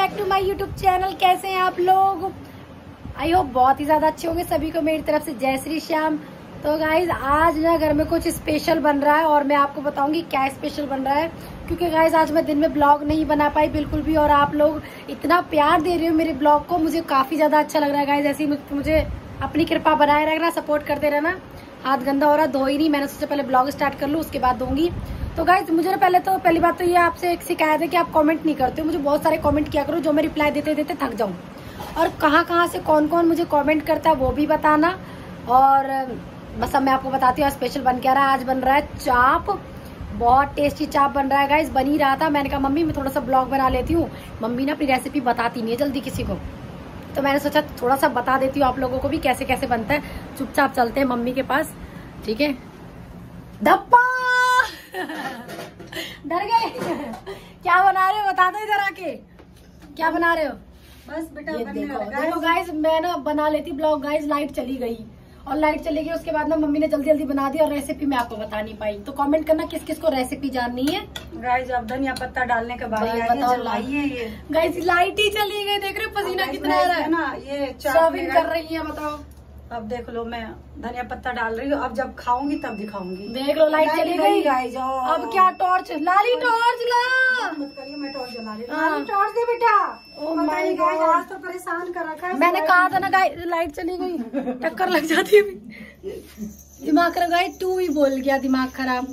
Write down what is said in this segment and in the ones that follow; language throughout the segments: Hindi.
Back to my YouTube channel. कैसे हैं आप लोग? आई होप बहुत ही ज्यादा अच्छे होंगे। सभी को मेरी तरफ से जय श्री श्याम। तो गाइज आज ना घर में कुछ स्पेशल बन रहा है और मैं आपको बताऊंगी क्या स्पेशल बन रहा है, क्योंकि गाइज आज मैं दिन में ब्लॉग नहीं बना पाई बिल्कुल भी, और आप लोग इतना प्यार दे रहे हो मेरे ब्लॉग को, मुझे काफी ज्यादा अच्छा लग रहा है गाइज। ऐसे ही मुझे अपनी कृपा बनाए रखना, सपोर्ट करते रहना। हाथ गंदा हो रहा, धो ही नहीं, मैंने सोचा पहले ब्लॉग स्टार्ट कर लूँ उसके बाद दूंगी। तो गाइज मुझे ना पहली बात तो ये आपसे एक शिकायत है कि आप कमेंट नहीं करते हो। मुझे बहुत सारे कमेंट किया करो जो मैं रिप्लाई देते देते थक जाऊं, और कहाँ से कौन कौन मुझे कमेंट करता है वो भी बताना। और बस अब मैं आपको बताती हूँ स्पेशल बन क्या रहा है। आज बन रहा है चाप, बहुत टेस्टी चाप बन रहा है गाइज। बन ही रहा था, मैंने कहा मम्मी मैं थोड़ा सा ब्लॉग बना लेती हूँ। मम्मी ना अपनी रेसिपी बताती नहीं है जल्दी किसी को, तो मैंने सोचा थोड़ा सा बता देती हूँ आप लोगों को भी कैसे कैसे बनता है। चुपचाप चलते हैं मम्मी के पास, ठीक है? धप्पा डर गए क्या बना रहे हो बता दो इधर आके, क्या बना रहे हो? बस बेटा देखो गाइस मैं ना बना लेती ब्लॉग। गाइस लाइट चली गई, और लाइट चली गई उसके बाद ना मम्मी ने जल्दी जल्दी बना दी, और रेसिपी मैं आपको बता नहीं पाई। तो कमेंट करना किस किस को रेसिपी जाननी है। गाइस अब धनिया पत्ता डालने के बाद बताइए गाइस लाइट ही चली गई, देख रहे हो पसीना कितना आ रहा है ना। ये सर्विंग कर रही है, बताओ। अब देख लो मैं धनिया पत्ता डाल रही हूँ, अब जब खाऊंगी तब दिखाऊंगी। देख लो लाइट चली गई गाइस। अब क्या टॉर्च लाली, टॉर्च ला मत करिए, मैं टॉर्च जला रही हूँ। टॉर्च दे बेटा। ओह माय गॉड, आज तो परेशान कर रखा है। मैंने कहा था ना गाइस लाइट चली गई, टक्कर लग जाती है। दिमाग खराब गाइस, तू ही बोल गया दिमाग खराब।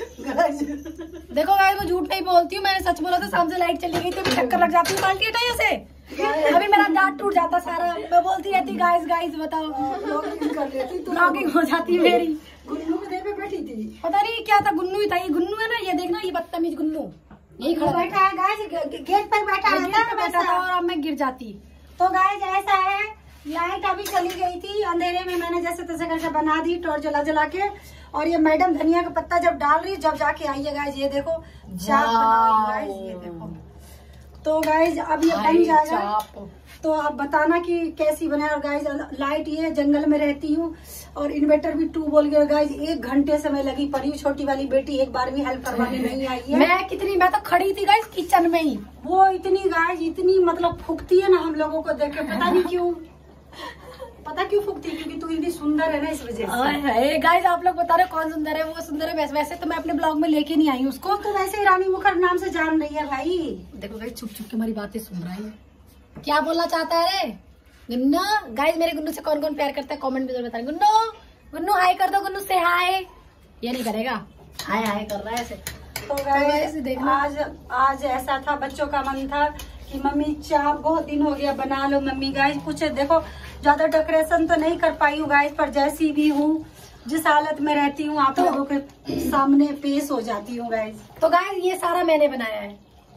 देखो गाइस मैं झूठ नहीं बोलती हूँ, मैंने सच बोला था। शाम से लाइट चली गई तो टक्कर लग जाती है, बाल्टी हटाइए से, अभी मेरा दांत टूट जाता सारा। मैं बोलती रहती गाइस गाइस बताओ, ब्लॉगिंग हो जाती है मेरी। गुन्नू के देर पे बैठी थी, पता नहीं क्या था, गुन्नू ही था। ये गुन्नू है ना, ये देखना ये बदतमीज गुन्नू यही खड़ा बैठा है गाइस, गेट पर बैठा था, और अब मैं गिर जाती। तो गाइस ऐसा है, लाइट अभी चली गई थी, अंधेरे में मैंने जैसे तैसे करके बना दी टॉर्च जला जला के। और ये मैडम धनिया का पत्ता जब डाल रही, जब जाके आई है गाइस, ये देखो चाप बना गाइस, ये देखो। तो गाइस अब ये बन जाएगा, तो आप बताना कि कैसी बने। और गाइस लाइट ये जंगल में रहती हूँ, और इन्वर्टर भी 2 बोल गया गाइस। 1 घंटे से मैं लगी पड़ी हूँ, छोटी वाली बेटी एक बार भी हेल्प करवाने नहीं आई है। मैं तो खड़ी थी गाइस किचन में ही। वो इतनी गाइस इतनी मतलब फूकती है ना हम लोगों को देख के, पता नहीं क्यों, पता क्यों फूकती है? क्योंकि तू इतनी सुंदर है ना, इस वजह से। गाइस आप लोग बता रहे हो कौन सुंदर है, वो सुंदर है। वैसे तो मैं अपने ब्लॉग में लेके नहीं आई हूँ उसको, तो वैसे ही रानी मुखर नाम से जान रही है भाई। देखो गाइस छुप छुप के हमारी बातें सुन रहा है, क्या बोलना चाहता है रे गुन्नू? गाइस मेरे गुन्नू से कौन कौन प्यार करता है कमेंट में जरूर बताएं। गुन्नू हाय कर दो, गुन्नू से हाय। ये नहीं करेगा, हाय हाय कर रहा है ऐसे। तो गाइस देखना आज ऐसा था, बच्चों का मन था कि मम्मी चाप बहुत दिन हो गया बना लो मम्मी। गाइस कुछ देखो ज्यादा डेकोरेशन तो नहीं कर पाई हूँ गाइस, पर जैसी भी हूँ, जिस हालत में रहती हूँ आप लोगों के सामने पेश हो जाती हूँ गाइस। तो गाइस ये सारा मैंने बनाया है।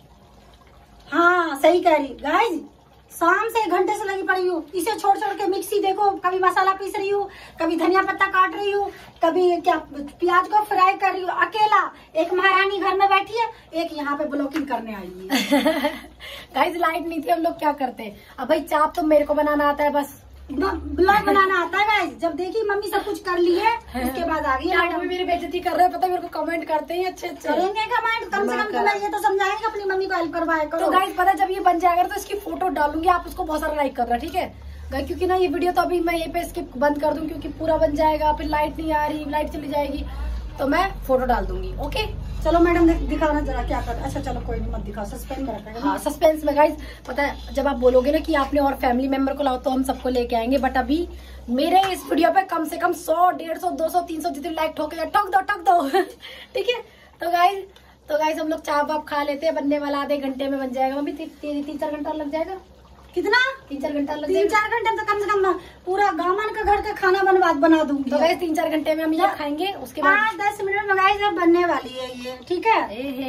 हाँ सही कह रही गाइस, शाम से 1 घंटे से लगी पड़ी हूँ। इसे छोड़ छोड़ के मिक्सी देखो, कभी मसाला पीस रही हूँ, कभी धनिया पत्ता काट रही हूँ, कभी क्या प्याज को फ्राई कर रही हूँ अकेला। एक महारानी घर में बैठी है, एक यहाँ पे ब्लॉगिंग करने आई है। गाइस लाइट नहीं थी, हम लोग क्या करते। अब भाई चाप तो मेरे को बनाना आता है, बस ब्लॉग बनाना आता है गाइस। जब देखी मम्मी सब कुछ कर ली है, उसके बाद आ गई मैडम। मेरी बेइज्जती कर रहे हैं, पता है मेरे को कमेंट करते हैं अच्छे करेंगे कमेंट, कम से कम तुम्हें ये तो समझाएंगे अपनी मम्मी को हेल्प करवाया करो। तो गाइस पता है जब ये बन जाएगा तो इसकी फोटो डालूंगी, आप उसको बहुत सारा लाइक करना, ठीक है गाइस? क्योंकि ना ये वीडियो तो अभी मैं ये पे स्किप बंद कर दूं, क्योंकि पूरा बन जाएगा, फिर लाइट नहीं आ रही, लाइट चली जाएगी, तो मैं फोटो डाल दूंगी। ओके चलो मैडम दिखाना जरा क्या कर। अच्छा चलो कोई नहीं, मत दिखाओ, सस्पेंस में रखेंगे। हाँ सस्पेंस में गाइस। पता है जब आप बोलोगे ना कि आपने और फैमिली मेंबर को लाओ तो हम सबको लेके आएंगे, बट अभी मेरे इस वीडियो पे कम से कम 100, 150, 200, 300 जितने लाइक ठोक दो ठीक है? तो गाइस हम लोग चाप वाप खा लेते हैं, बनने वाला आधे घंटे में बन जाएगा। अभी 3-4 घंटा लग जाएगा। कितना? 3-4 घंटा लग 3-4 घंटे तो कम से कम पूरा गामन का घर का खाना बना दूंगी। तो गाइस 3-4 घंटे में हम ये खाएंगे, उसके बाद 5-10 मिनट में गाइस अब बनने वाली है ये, ठीक है?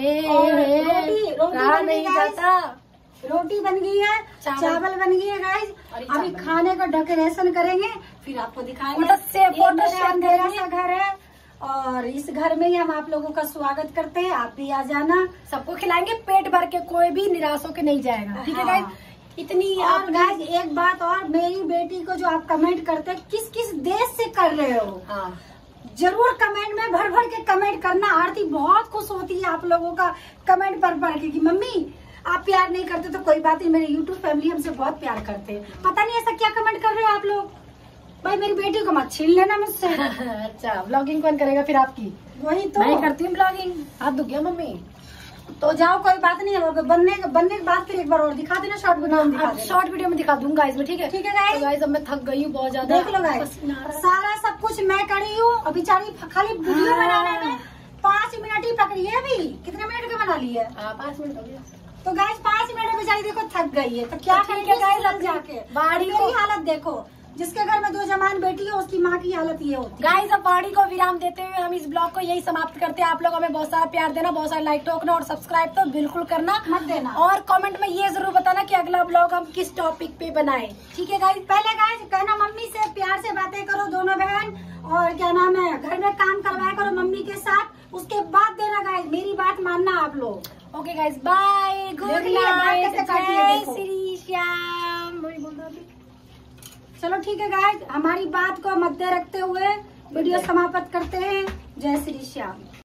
रोटी बन गई है, चावल बन गई है गाइस। अभी खाने का डेकोरेशन करेंगे, फिर आपको दिखाएंगे। अंधेरा सा घर है, और इस घर में ही हम आप लोगों का स्वागत करते हैं। आप भी आ जाना, सबको खिलाएंगे पेट भर के, कोई भी निराश होकर नहीं जाएगा, ठीक है गाइस? इतनी और गाइस एक बात और, मेरी बेटी को जो आप कमेंट करते हैं किस किस देश से कर रहे हो, जरूर कमेंट में भर भर के कमेंट करना। आरती बहुत खुश होती है आप लोगों का कमेंट पढ़ के कि मम्मी आप प्यार नहीं करते तो कोई बात नहीं, मेरे यूट्यूब फैमिली हमसे बहुत प्यार करते हैं। पता नहीं ऐसा क्या कमेंट कर रहे हो आप लोग। भाई मेरी बेटी को मत छीन लेना मुझसे। अच्छा, ब्लॉगिंग कौन करेगा फिर आपकी? वही तो मैं करती हूँ ब्लॉगिंग। हाथ दुख गया मम्मी। तो जाओ, कोई बात नहीं है। बनने के बाद फिर एक बार और दिखा देना, शॉर्ट वीडियो में दिखा देना। शॉर्ट वीडियो में दिखा दूंगा गाइस में, ठीक है? ठीक है गाइस। तो गाइस अब मैं थक गई हूँ बहुत ज्यादा। देख लो गाइस, सारा सब कुछ मैं करी हूँ। अभी खाली वीडियो बनाने में 5 मिनट ही पकड़ी है। अभी कितने मिनट का बना ली है? 5 मिनट हो गया। तो गाइस 5 मिनट में बेचारी देखो थक गई है। तो क्या करेंगे गाइस अब जाके? बाड़ी मेरी हालत देखो, जिसके घर में 2 जवान बेटी है उसकी माँ की हालत ये होती है। गाइस अब वाणी को विराम देते हुए हम इस ब्लॉग को यही समाप्त करते हैं। आप लोग हमें बहुत सारा प्यार देना, बहुत सारा लाइक ठोकना और सब्सक्राइब तो बिल्कुल करना मत देना। और कमेंट में ये जरूर बताना कि अगला ब्लॉग हम किस टॉपिक पे बनाएं। ठीक है गाइस। पहले गाइस कहना मम्मी से प्यार से बातें करो दोनों बहन, और क्या नाम है, घर में काम करवाया करो मम्मी के साथ। उसके बाद देना गाइस, मेरी बात मानना आप लोग। Okay guys, bye, good night, जय श्री श्याम। चलो ठीक है गाइस, हमारी बात को मद्दे रखते हुए वीडियो समाप्त करते हैं। जय श्री श्याम।